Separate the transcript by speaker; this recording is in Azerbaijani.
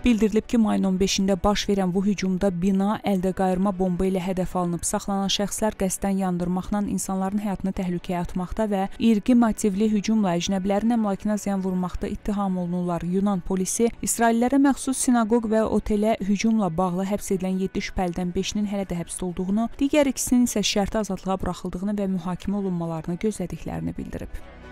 Speaker 1: Bildirilib ki, mayın 15-də baş verən bu hücumda bina əldə qayırma bomba ilə hədəf alınıb. Saxlanan şəxslər qəsdən yandırmaqla insanların həyatını təhlükəyə atmaqda və irqi motivli hücumla əcnəbilərin əmlakına ziyan vurmaqda ittiham olunurlar. Yunan polisi İsraillərə məxsus sinaqoq və otelə hücumla bağlı həbs edilən 7 şübhəlidən 5-nin hələ də həbsdə olduğunu, digər ikisinin isə şərti azadlığa buraxıldığını və mühakimə olunmalarını gözlədiklərini bildirib.